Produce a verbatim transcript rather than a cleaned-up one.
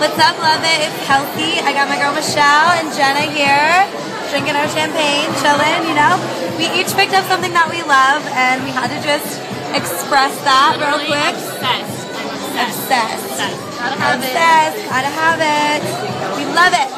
What's up, love it? It's Kelsey. I got my girl Michelle and Jenna here, drinking our champagne, chilling, you know. We each picked up something that we love, and we had to just express that Literally real quick. Obsessed. Obsessed. Obsessed. Gotta have Obsessed. it. Gotta have it. We love it.